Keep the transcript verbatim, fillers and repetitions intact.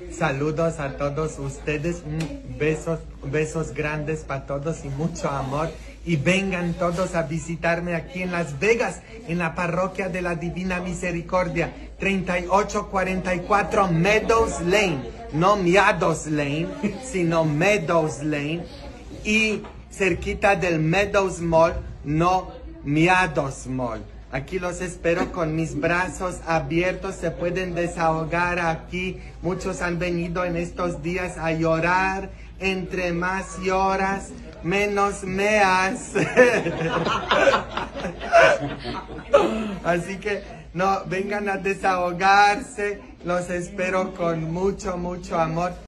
Saludos a todos ustedes, mm, besos, besos grandes para todos y mucho amor. Y vengan todos a visitarme aquí en Las Vegas, en la parroquia de la Divina Misericordia, treinta y ocho cuarenta y cuatro Meadows Lane, no Meadows Lane, sino Meadows Lane, y cerquita del Meadows Mall, no Meadows Mall. Aquí los espero con mis brazos abiertos, se pueden desahogar aquí. Muchos han venido en estos días a llorar. Entre más lloras, menos meas. Así que no, vengan a desahogarse. Los espero con mucho, mucho amor.